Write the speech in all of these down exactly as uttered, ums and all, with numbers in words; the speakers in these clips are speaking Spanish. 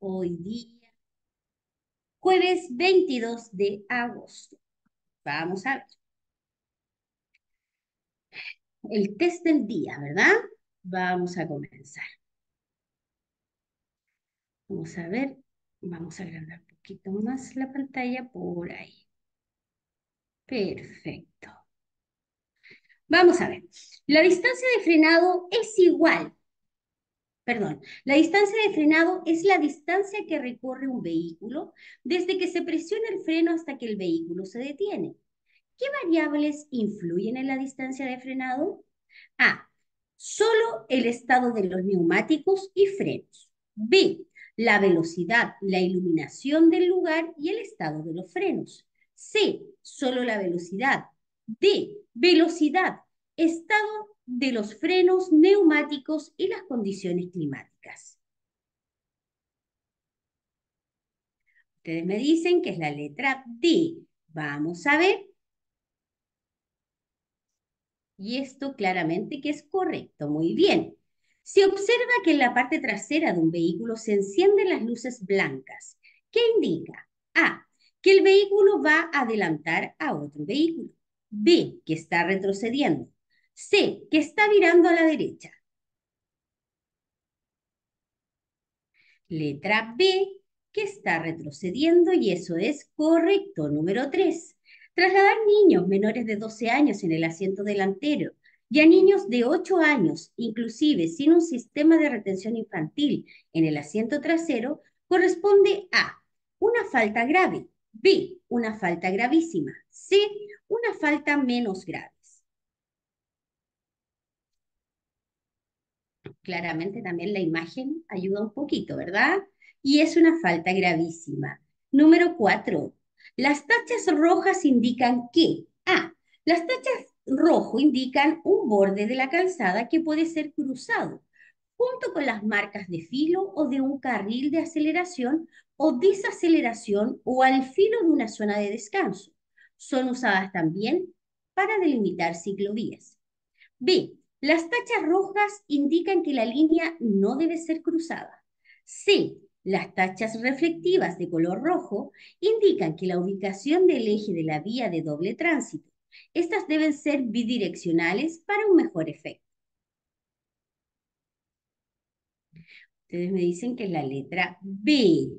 Hoy día, jueves veintidós de agosto. Vamos a ver. El test del día, ¿verdad? Vamos a comenzar. Vamos a ver. Vamos a agrandar un poquito más la pantalla por ahí. Perfecto. Vamos a ver. La distancia de frenado es igual. Perdón, la distancia de frenado es la distancia que recorre un vehículo desde que se presiona el freno hasta que el vehículo se detiene. ¿Qué variables influyen en la distancia de frenado? A. Solo el estado de los neumáticos y frenos. B. La velocidad, la iluminación del lugar y el estado de los frenos. C. Solo la velocidad. D. Velocidad, estado de los frenos, neumáticos y las condiciones climáticas. Ustedes me dicen que es la letra D. Vamos a ver. Y esto claramente que es correcto. Muy bien. Se observa que en la parte trasera de un vehículo se encienden las luces blancas. ¿Qué indica? A. Que el vehículo va a adelantar a otro vehículo. B. Que está retrocediendo. C. Que está virando a la derecha. Letra B. Que está retrocediendo y eso es correcto. Número tres. Trasladar niños menores de doce años en el asiento delantero y a niños de ocho años, inclusive sin un sistema de retención infantil en el asiento trasero, corresponde a una falta grave, B, una falta gravísima, C, una falta menos grave. Claramente también la imagen ayuda un poquito, ¿verdad? Y es una falta gravísima. Número cuatro. Las tachas rojas indican que A. Las tachas rojo indican un borde de la calzada que puede ser cruzado, junto con las marcas de filo o de un carril de aceleración o desaceleración o al filo de una zona de descanso. Son usadas también para delimitar ciclovías. B. Las tachas rojas indican que la línea no debe ser cruzada. C. Las tachas reflectivas de color rojo indican que la ubicación del eje de la vía de doble tránsito. Estas deben ser bidireccionales para un mejor efecto. Ustedes me dicen que es la letra B.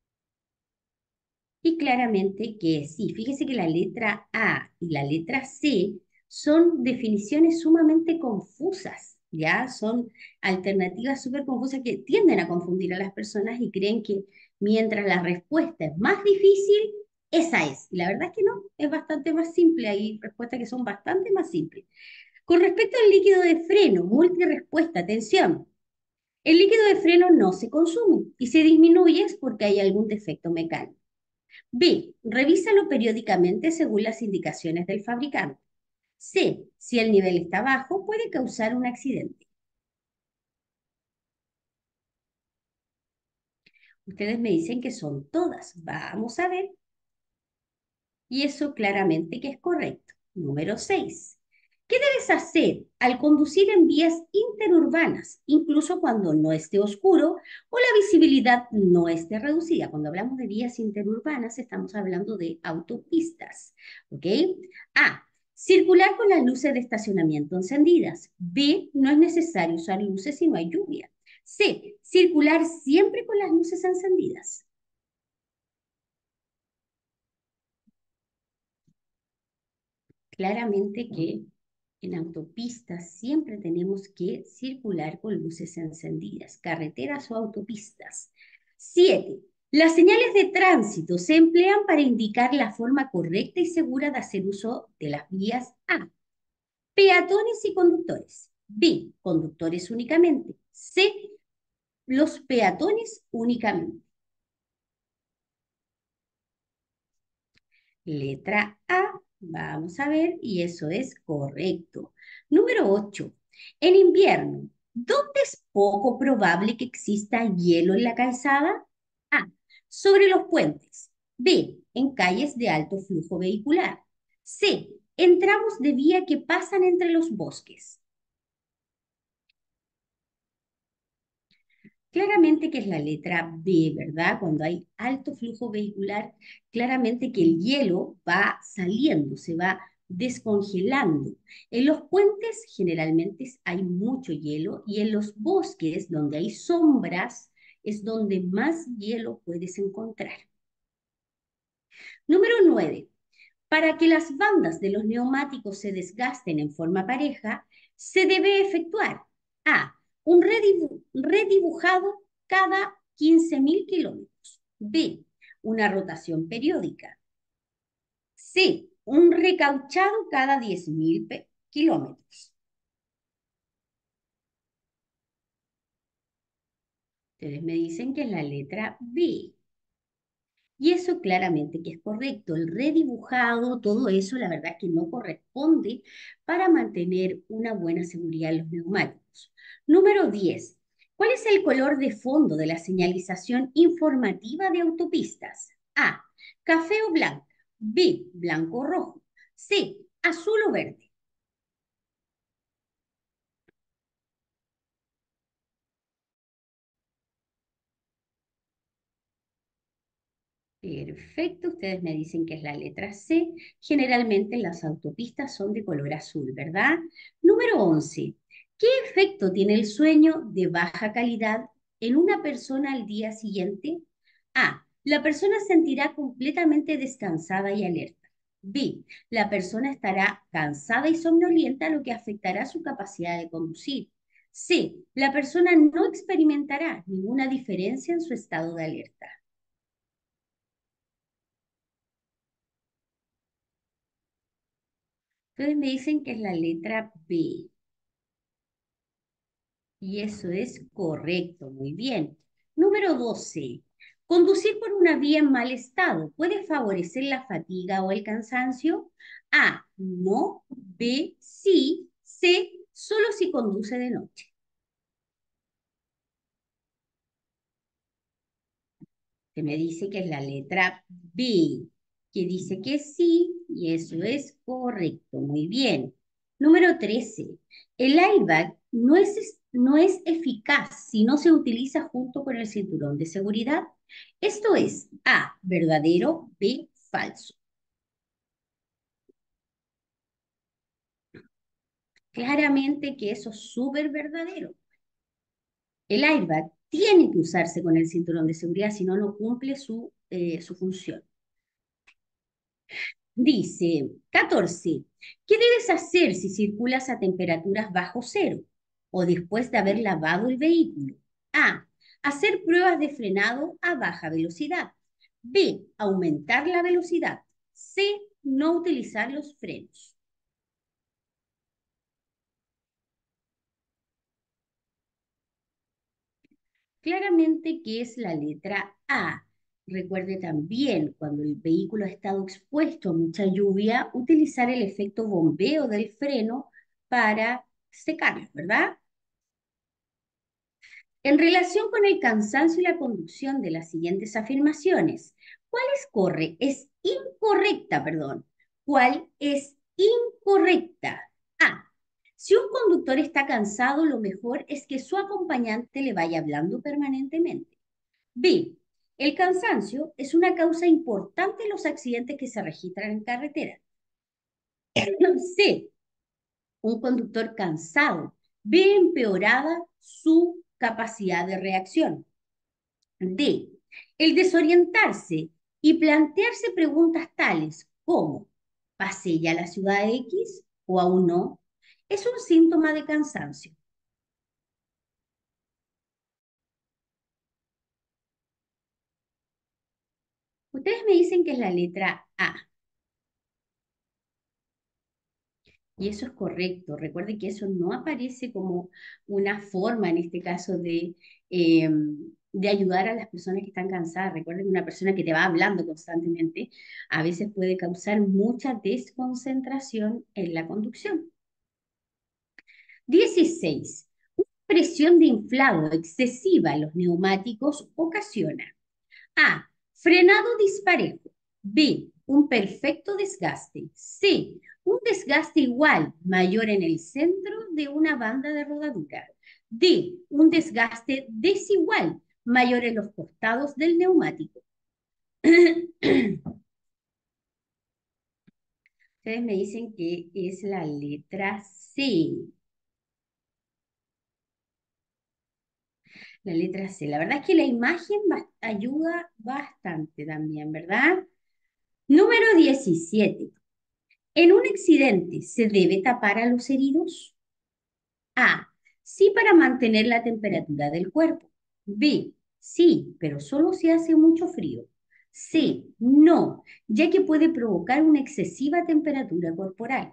Y claramente que sí. Fíjese que la letra A y la letra C son definiciones sumamente confusas, ¿ya? Son alternativas súper confusas que tienden a confundir a las personas y creen que mientras la respuesta es más difícil, esa es. Y la verdad es que no, es bastante más simple. Hay respuestas que son bastante más simples. Con respecto al líquido de freno, multirespuesta, atención. El líquido de freno no se consume y se disminuye es porque hay algún defecto mecánico. B. Revísalo periódicamente según las indicaciones del fabricante. C. Si el nivel está bajo, puede causar un accidente. Ustedes me dicen que son todas. Vamos a ver. Y eso claramente que es correcto. Número seis. ¿Qué debes hacer al conducir en vías interurbanas, incluso cuando no esté oscuro o la visibilidad no esté reducida? Cuando hablamos de vías interurbanas, estamos hablando de autopistas. ¿Ok? A. Circular con las luces de estacionamiento encendidas. B. No es necesario usar luces si no hay lluvia. C. Circular siempre con las luces encendidas. Claramente que en autopistas siempre tenemos que circular con luces encendidas, carreteras o autopistas. Siete. Las señales de tránsito se emplean para indicar la forma correcta y segura de hacer uso de las vías. A. Peatones y conductores. B. Conductores únicamente. C. Los peatones únicamente. Letra A, vamos a ver, y eso es correcto. Número ocho. En invierno, ¿dónde es poco probable que exista hielo en la calzada? A. Sobre los puentes. B. En calles de alto flujo vehicular. C. En tramos de vía que pasan entre los bosques. Claramente que es la letra B, ¿verdad? Cuando hay alto flujo vehicular, claramente que el hielo va saliendo, se va descongelando. En los puentes generalmente hay mucho hielo y en los bosques donde hay sombras es donde más hielo puedes encontrar. Número nueve. Para que las bandas de los neumáticos se desgasten en forma pareja, se debe efectuar A. Un redibu- redibujado cada quince mil kilómetros. B. Una rotación periódica. C. Un recauchado cada diez mil kilómetros. Ustedes me dicen que es la letra B. Y eso claramente que es correcto. El redibujado, todo eso, la verdad que no corresponde para mantener una buena seguridad en los neumáticos. Número diez. ¿Cuál es el color de fondo de la señalización informativa de autopistas? A. Café o blanca. B. Blanco o rojo. C. Azul o verde. Perfecto, ustedes me dicen que es la letra C. Generalmente las autopistas son de color azul, ¿verdad? Número once. ¿Qué efecto tiene el sueño de baja calidad en una persona al día siguiente? A. La persona sentirá completamente descansada y alerta. B. La persona estará cansada y somnolienta, lo que afectará su capacidad de conducir. C. La persona no experimentará ninguna diferencia en su estado de alerta. Entonces me dicen que es la letra B. Y eso es correcto, muy bien. Número doce. Conducir por una vía en mal estado puede favorecer la fatiga o el cansancio. A, no. B, sí. C, solo si conduce de noche. Que me dice que es la letra B, que dice que sí, y eso es correcto. Muy bien. Número trece. El airbag no es, es- no es eficaz si no se utiliza junto con el cinturón de seguridad. Esto es A, verdadero, B, falso. Claramente que eso es súper verdadero. El airbag tiene que usarse con el cinturón de seguridad, si no, no cumple su, eh, su función. Dice, catorce. ¿Qué debes hacer si circulas a temperaturas bajo cero o después de haber lavado el vehículo? A. Hacer pruebas de frenado a baja velocidad. B. Aumentar la velocidad. C. No utilizar los frenos. Claramente que es la letra A. Recuerde también, cuando el vehículo ha estado expuesto a mucha lluvia, utilizar el efecto bombeo del freno para secarlo, ¿verdad? En relación con el cansancio y la conducción de las siguientes afirmaciones, ¿cuál es corre? Es incorrecta, perdón. ¿Cuál es incorrecta? A. Si un conductor está cansado, lo mejor es que su acompañante le vaya hablando permanentemente. B. El cansancio es una causa importante en los accidentes que se registran en carretera. C. Un conductor cansado ve empeorada su capacidad de reacción. D. El desorientarse y plantearse preguntas tales como ¿pasé ya la ciudad X o aún no? Es un síntoma de cansancio. Ustedes me dicen que es la letra A. Y eso es correcto. Recuerde que eso no aparece como una forma, en este caso, de, eh, de ayudar a las personas que están cansadas. Recuerde que una persona que te va hablando constantemente a veces puede causar mucha desconcentración en la conducción. Dieciséis. Presión de inflado excesiva en los neumáticos ocasiona A. Frenado disparejo. B. Un perfecto desgaste. C. Un desgaste igual, mayor en el centro de una banda de rodadura. D, un desgaste desigual, mayor en los costados del neumático. Ustedes me dicen que es la letra C. La letra C. La verdad es que la imagen ba- ayuda bastante también, ¿verdad? Número diecisiete. ¿En un accidente se debe tapar a los heridos? A. Sí, para mantener la temperatura del cuerpo. B. Sí, pero solo si hace mucho frío. C. No, ya que puede provocar una excesiva temperatura corporal.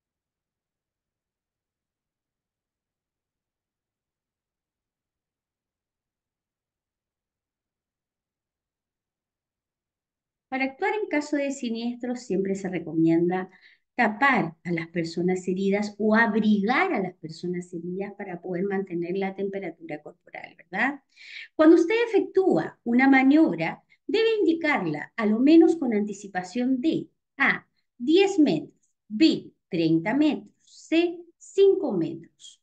Para actuar en caso de siniestro siempre se recomienda tapar a las personas heridas o abrigar a las personas heridas para poder mantener la temperatura corporal, ¿verdad? Cuando usted efectúa una maniobra, debe indicarla a lo menos con anticipación de A, diez metros, B, treinta metros, C, cinco metros.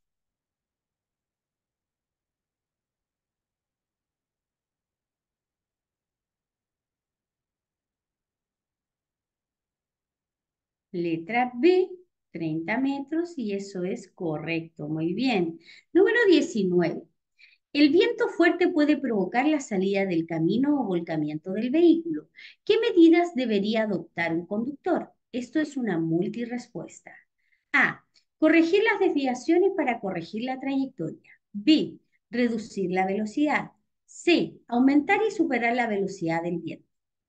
Letra B, treinta metros, y eso es correcto, muy bien. Número diecinueve. El viento fuerte puede provocar la salida del camino o volcamiento del vehículo. ¿Qué medidas debería adoptar un conductor? Esto es una multirespuesta. A. Corregir las desviaciones para corregir la trayectoria. B. Reducir la velocidad. C. Aumentar y superar la velocidad del viento.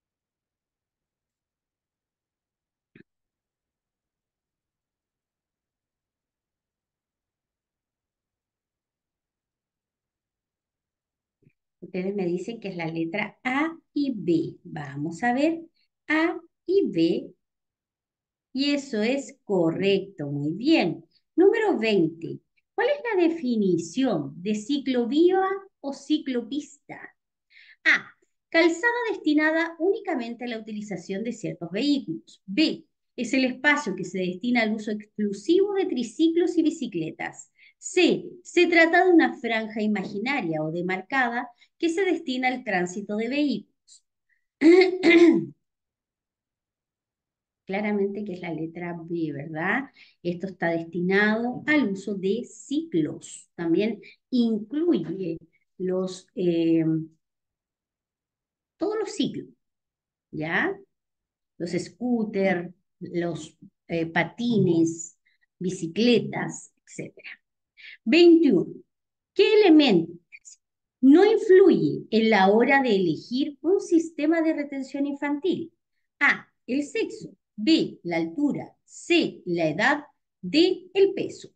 Ustedes me dicen que es la letra A y B. Vamos a ver. A y B. Y eso es correcto, muy bien. Número veinte. ¿Cuál es la definición de ciclovía o ciclopista? A. Calzada destinada únicamente a la utilización de ciertos vehículos. B. Es el espacio que se destina al uso exclusivo de triciclos y bicicletas. C. Se trata de una franja imaginaria o demarcada que se destina al tránsito de vehículos. Claramente que es la letra B, ¿verdad? Esto está destinado al uso de ciclos. También incluye los, eh, todos los ciclos, ¿ya? Los scooters, los eh, patines, bicicletas, etcétera. veintiuno. ¿Qué elemento no influye en la hora de elegir un sistema de retención infantil? A, el sexo. B, la altura. C, la edad. D, el peso.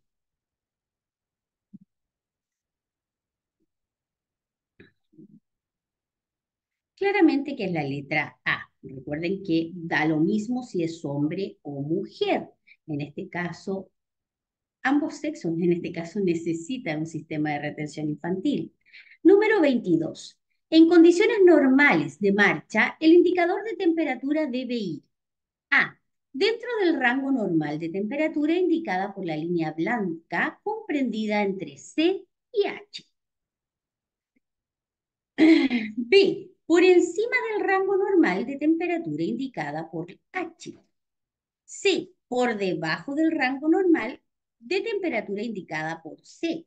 Claramente que es la letra A. Recuerden que da lo mismo si es hombre o mujer. En este caso, ambos sexos en este caso necesitan un sistema de retención infantil. Número veintidós. En condiciones normales de marcha, el indicador de temperatura debe ir A. Dentro del rango normal de temperatura indicada por la línea blanca comprendida entre C y H. B. Por encima del rango normal de temperatura indicada por H. C. Por debajo del rango normal de temperatura indicada por C.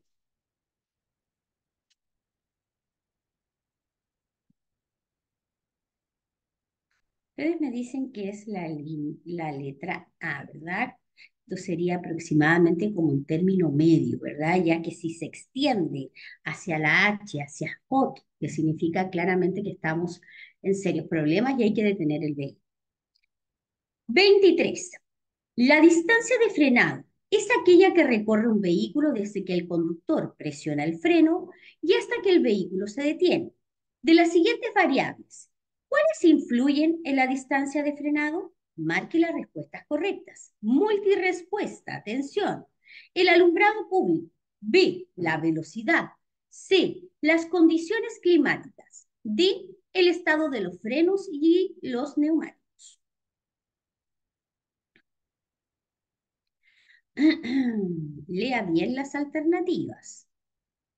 Ustedes me dicen que es la, la letra A, ¿verdad? Esto sería aproximadamente como un término medio, ¿verdad? Ya que si se extiende hacia la H, hacia J, que significa claramente que estamos en serios problemas y hay que detener el vehículo. veintitrés. La distancia de frenado es aquella que recorre un vehículo desde que el conductor presiona el freno y hasta que el vehículo se detiene. De las siguientes variables, ¿cuáles influyen en la distancia de frenado? Marque las respuestas correctas. Multirespuesta, atención. El alumbrado público. B, la velocidad. C, las condiciones climáticas. D, el estado de los frenos y los neumáticos. Lea bien las alternativas.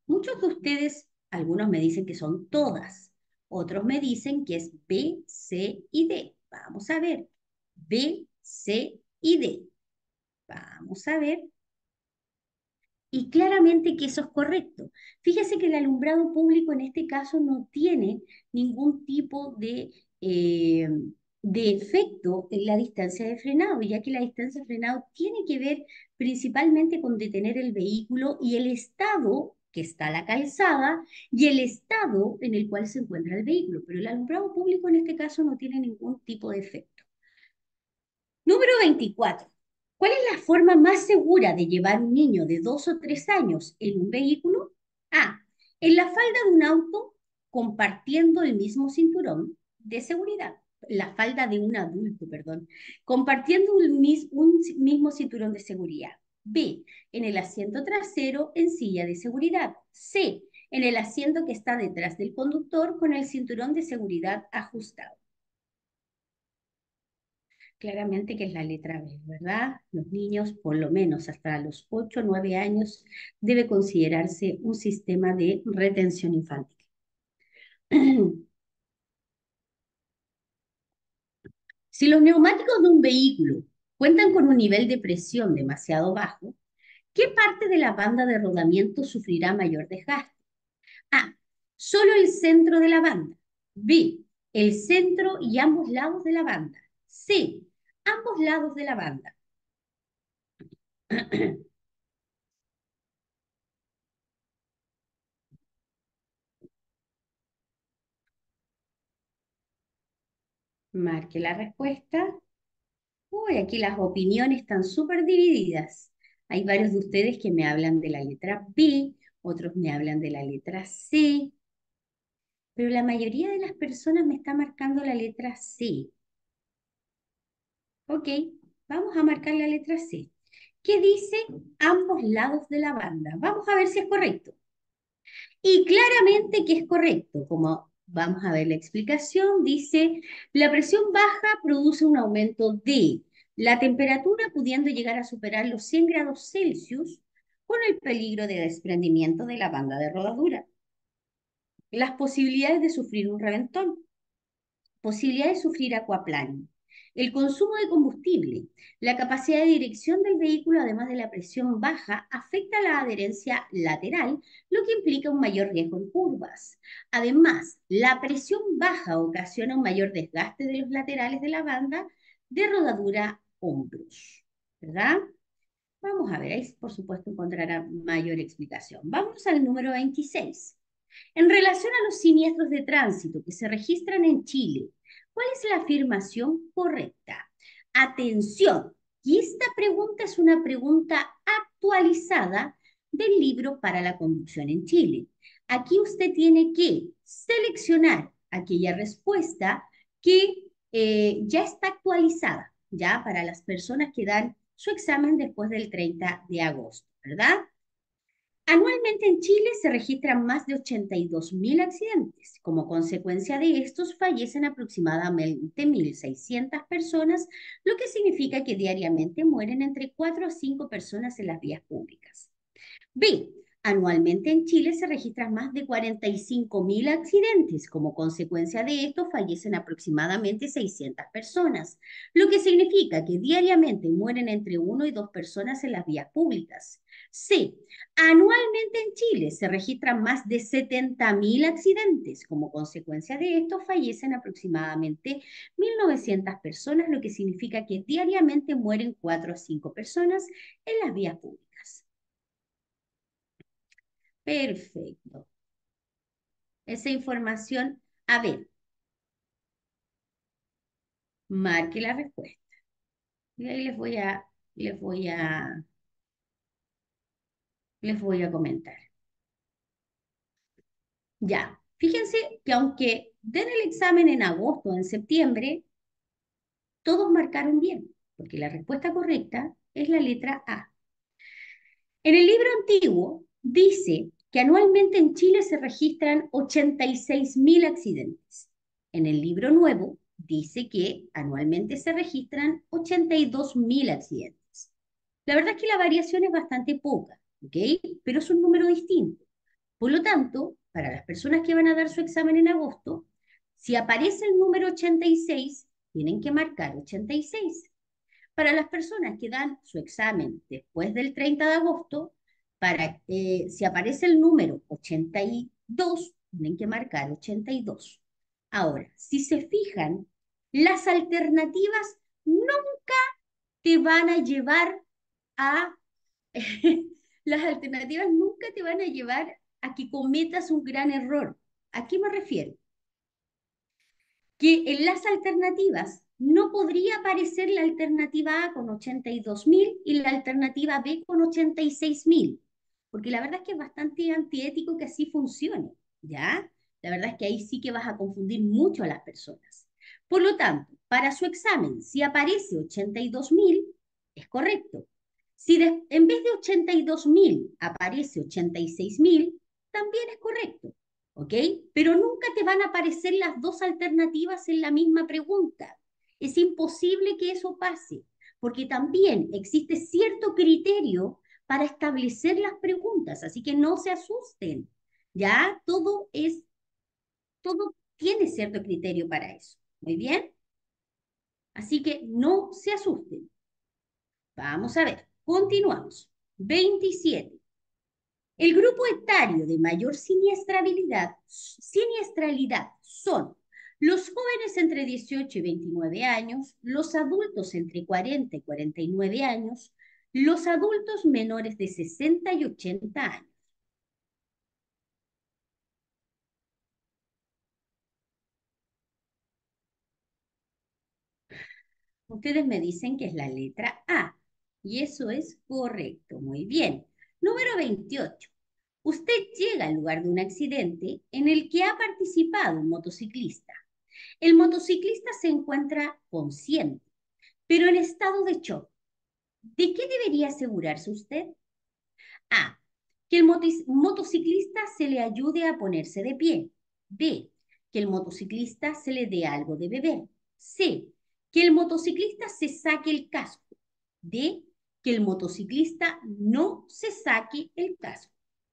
Muchos de ustedes, algunos me dicen que son todas, otros me dicen que es B, C y D. Vamos a ver. B, C y D. Vamos a ver. Y claramente que eso es correcto. Fíjese que el alumbrado público en este caso no tiene ningún tipo de, eh, de efecto en la distancia de frenado, ya que la distancia de frenado tiene que ver principalmente con detener el vehículo y el estado que está la calzada y el estado en el cual se encuentra el vehículo. Pero el alumbrado público en este caso no tiene ningún tipo de efecto. Número veinticuatro. ¿Cuál es la forma más segura de llevar un niño de dos o tres años en un vehículo? A. En la falda de un auto compartiendo el mismo cinturón de seguridad. La falda de un adulto, perdón. Compartiendo un, mis- un mismo cinturón de seguridad. B. En el asiento trasero en silla de seguridad. C. En el asiento que está detrás del conductor con el cinturón de seguridad ajustado. Claramente que es la letra B, ¿verdad? Los niños, por lo menos hasta los ocho o nueve años, debe considerarse un sistema de retención infantil. Si los neumáticos de un vehículo cuentan con un nivel de presión demasiado bajo, ¿qué parte de la banda de rodamiento sufrirá mayor desgaste? A. Solo el centro de la banda. B. El centro y ambos lados de la banda. C. Ambos lados de la banda. Marque la respuesta. Uy, aquí las opiniones están súper divididas. Hay varios de ustedes que me hablan de la letra B, otros me hablan de la letra C, pero la mayoría de las personas me está marcando la letra C. Ok, vamos a marcar la letra C. ¿Qué dice ambos lados de la banda? Vamos a ver si es correcto. Y claramente que es correcto, como vamos a ver la explicación, dice, la presión baja produce un aumento de la temperatura pudiendo llegar a superar los cien grados Celsius con el peligro de desprendimiento de la banda de rodadura. Las posibilidades de sufrir un reventón. Posibilidad de sufrir aquaplaning, el consumo de combustible, la capacidad de dirección del vehículo, además de la presión baja, afecta la adherencia lateral, lo que implica un mayor riesgo en curvas. Además, la presión baja ocasiona un mayor desgaste de los laterales de la banda de rodadura hombros, ¿verdad? Vamos a ver, ahí por supuesto encontrará mayor explicación. Vamos al número veintiséis. En relación a los siniestros de tránsito que se registran en Chile, ¿cuál es la afirmación correcta? Atención, y esta pregunta es una pregunta actualizada del libro para la conducción en Chile. Aquí usted tiene que seleccionar aquella respuesta que eh, ya está actualizada, ya para las personas que dan su examen después del treinta de agosto, ¿verdad? Anualmente en Chile se registran más de ochenta y dos mil accidentes. Como consecuencia de estos, fallecen aproximadamente mil seiscientas personas, lo que significa que diariamente mueren entre cuatro a cinco personas en las vías públicas. B. Anualmente en Chile se registran más de cuarenta y cinco mil accidentes. Como consecuencia de esto, fallecen aproximadamente seiscientas personas, lo que significa que diariamente mueren entre uno y dos personas en las vías públicas. C. Anualmente en Chile se registran más de setenta mil accidentes. Como consecuencia de esto, fallecen aproximadamente mil novecientas personas, lo que significa que diariamente mueren cuatro a cinco personas en las vías públicas. Perfecto. Esa información, a ver, marque la respuesta. Y ahí les voy a, les voy a, les voy a comentar. Ya, fíjense que aunque den el examen en agosto o en septiembre, todos marcaron bien, porque la respuesta correcta es la letra A. En el libro antiguo dice que anualmente en Chile se registran ochenta y seis mil accidentes. En el libro nuevo dice que anualmente se registran ochenta y dos mil accidentes. La verdad es que la variación es bastante poca, ¿ok? Pero es un número distinto. Por lo tanto, para las personas que van a dar su examen en agosto, si aparece el número ochenta y seis, tienen que marcar ochenta y seis. Para las personas que dan su examen después del treinta de agosto, para, eh, si aparece el número ochenta y dos, tienen que marcar ochenta y dos. Ahora, si se fijan, las alternativas nunca te van a llevar a las alternativas nunca te van a llevar a que cometas un gran error. ¿A qué me refiero? Que en las alternativas no podría aparecer la alternativa A con ochenta y dos mil y la alternativa B con ochenta y seis mil, porque la verdad es que es bastante antiético que así funcione, ¿ya? La verdad es que ahí sí que vas a confundir mucho a las personas. Por lo tanto, para su examen, si aparece ochenta y dos mil, es correcto. Si de- en vez de ochenta y dos mil aparece ochenta y seis mil, también es correcto. ¿Ok? Pero nunca te van a aparecer las dos alternativas en la misma pregunta. Es imposible que eso pase, porque también existe cierto criterio para establecer las preguntas, así que no se asusten. Ya todo es, todo tiene cierto criterio para eso. Muy bien, así que no se asusten. Vamos a ver, continuamos. veintisiete. El grupo etario de mayor siniestralidad, siniestralidad son los jóvenes entre dieciocho y veintinueve años, los adultos entre cuarenta y cuarenta y nueve años, los adultos menores de sesenta y ochenta años. Ustedes me dicen que es la letra A y eso es correcto. Muy bien. Número veintiocho. Usted llega al lugar de un accidente en el que ha participado un motociclista. El motociclista se encuentra consciente, pero en estado de shock. ¿De qué debería asegurarse usted? A. Que el motis- motociclista se le ayude a ponerse de pie. B. Que el motociclista se le dé algo de beber. C. Que el motociclista se saque el casco. D. Que el motociclista no se saque el casco.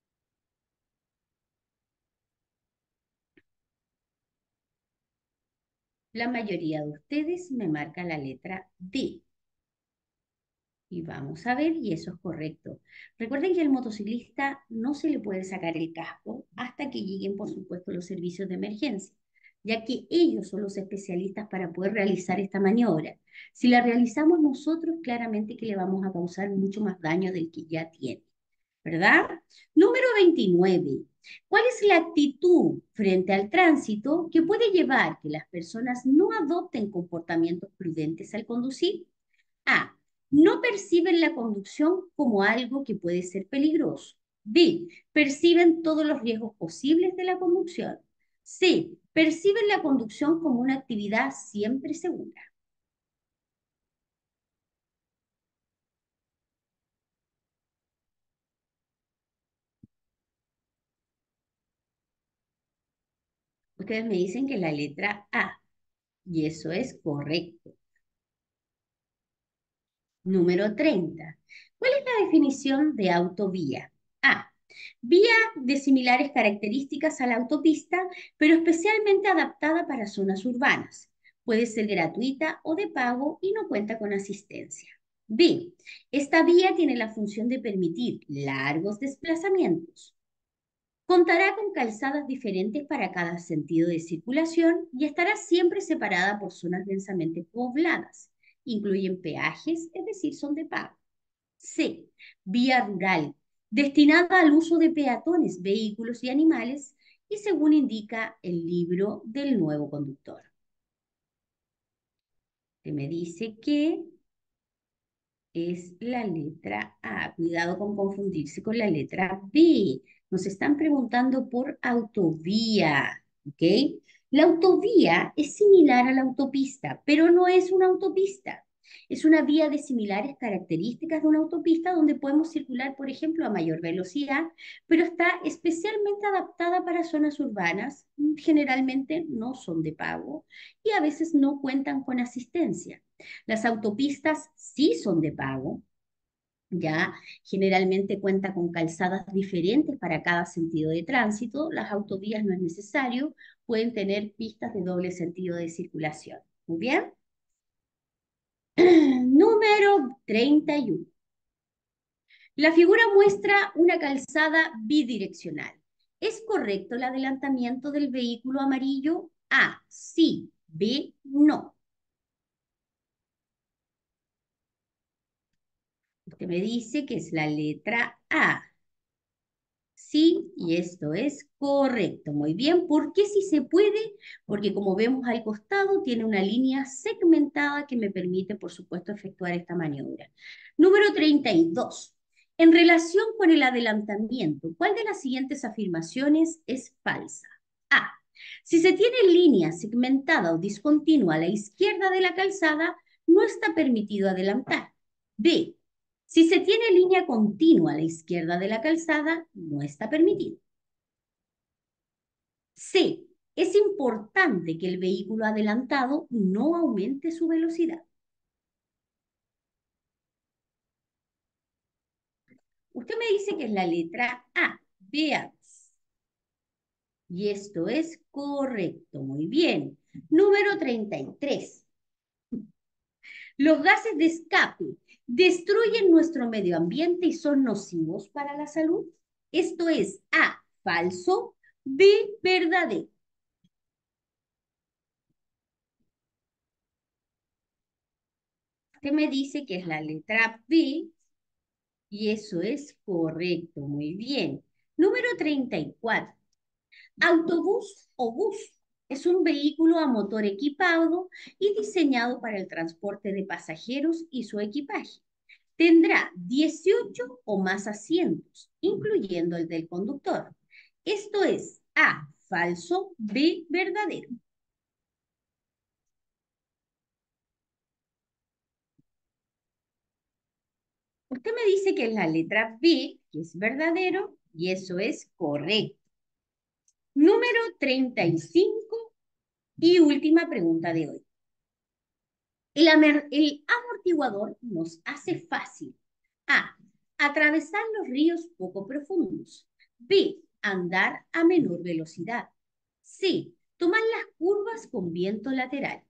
La mayoría de ustedes me marca la letra D. Y vamos a ver, y eso es correcto. Recuerden que al motociclista no se le puede sacar el casco hasta que lleguen, por supuesto, los servicios de emergencia, ya que ellos son los especialistas para poder realizar esta maniobra. Si la realizamos nosotros, claramente que le vamos a causar mucho más daño del que ya tiene, ¿verdad? Número veintinueve. ¿Cuál es la actitud frente al tránsito que puede llevar que las personas no adopten comportamientos prudentes al conducir? A. No perciben la conducción como algo que puede ser peligroso. B. Perciben todos los riesgos posibles de la conducción. C. Perciben la conducción como una actividad siempre segura. Ustedes me dicen que la letra A, y eso es correcto. Número treinta. ¿Cuál es la definición de autovía? A. Vía de similares características a la autopista, pero especialmente adaptada para zonas urbanas. Puede ser gratuita o de pago y no cuenta con asistencia. B. Esta vía tiene la función de permitir largos desplazamientos. Contará con calzadas diferentes para cada sentido de circulación y estará siempre separada por zonas densamente pobladas. Incluyen peajes, es decir, son de pago. C. Vía rural, destinada al uso de peatones, vehículos y animales, y según indica el libro del nuevo conductor, que me dice que es la letra A. Cuidado con confundirse con la letra B. Nos están preguntando por autovía, ¿ok? La autovía es similar a la autopista, pero no es una autopista. Es una vía de similares características de una autopista donde podemos circular, por ejemplo, a mayor velocidad, pero está especialmente adaptada para zonas urbanas. Generalmente no son de pago y a veces no cuentan con asistencia. Las autopistas sí son de pago, Ya generalmente cuenta con calzadas diferentes para cada sentido de tránsito. Las autovías no es necesario, pueden tener pistas de doble sentido de circulación. Muy bien. Número treinta y uno. La figura muestra una calzada bidireccional. ¿Es correcto el adelantamiento del vehículo amarillo? A, sí. B, no. Usted me dice que es la letra A. Sí, y esto es correcto. Muy bien. ¿Por qué sí se puede? Porque como vemos al costado, tiene una línea segmentada que me permite, por supuesto, efectuar esta maniobra. Número treinta y dos. En relación con el adelantamiento, ¿cuál de las siguientes afirmaciones es falsa? A. Si se tiene línea segmentada o discontinua a la izquierda de la calzada, no está permitido adelantar. B. Si se tiene línea continua a la izquierda de la calzada, no está permitido. C. Es importante que el vehículo adelantado no aumente su velocidad. Usted me dice que es la letra A. Veamos. Y esto es correcto. Muy bien. Número treinta y tres. Los gases de escape destruyen nuestro medio ambiente y son nocivos para la salud. Esto es A. Falso. B. Verdadero. Usted me dice que es la letra B y eso es correcto, muy bien. Número treinta y cuatro. Autobús o bus es un vehículo a motor equipado y diseñado para el transporte de pasajeros y su equipaje. Tendrá dieciocho o más asientos, incluyendo el del conductor. Esto es A, falso, B, verdadero. Usted me dice que es la letra B, que es verdadero, y eso es correcto. Número treinta y cinco y última pregunta de hoy. El, amer- el amortiguador nos hace fácil. A. Atravesar los ríos poco profundos. B. Andar a menor velocidad. C. Tomar las curvas con viento lateral.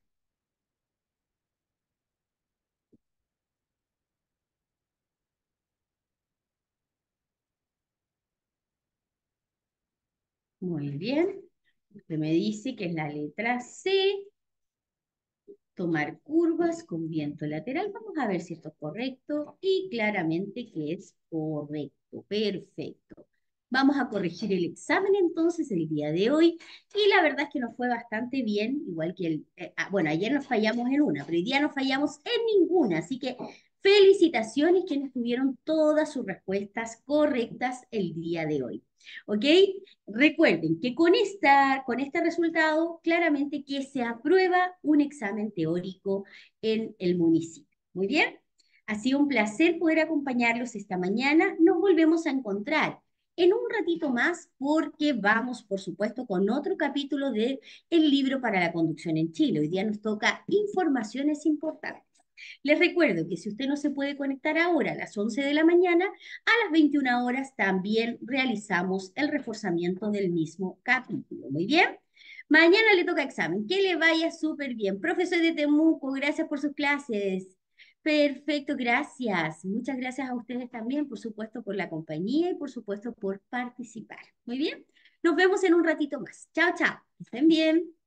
Muy bien. Usted me dice que es la letra C. Tomar curvas con viento lateral. Vamos a ver si esto es correcto y claramente que es correcto. Perfecto. Vamos a corregir el examen entonces el día de hoy y la verdad es que nos fue bastante bien, igual que el, eh, ah, bueno, ayer nos fallamos en una, pero hoy día no fallamos en ninguna, así que felicitaciones quienes tuvieron todas sus respuestas correctas el día de hoy. ¿Ok? Recuerden que con, esta, con este resultado, claramente que se aprueba un examen teórico en el municipio. Muy bien, ha sido un placer poder acompañarlos esta mañana. Nos volvemos a encontrar en un ratito más porque vamos, por supuesto, con otro capítulo de El libro para la conducción en Chile. Hoy día nos toca informaciones importantes. Les recuerdo que si usted no se puede conectar ahora a las once de la mañana, a las veintiuna horas también realizamos el reforzamiento del mismo capítulo. Muy bien. Mañana le toca examen. Que le vaya súper bien. Profesor de Temuco, gracias por sus clases. Perfecto, gracias. Muchas gracias a ustedes también, por supuesto, por la compañía y por supuesto por participar. Muy bien. Nos vemos en un ratito más. Chao, chao. Estén bien.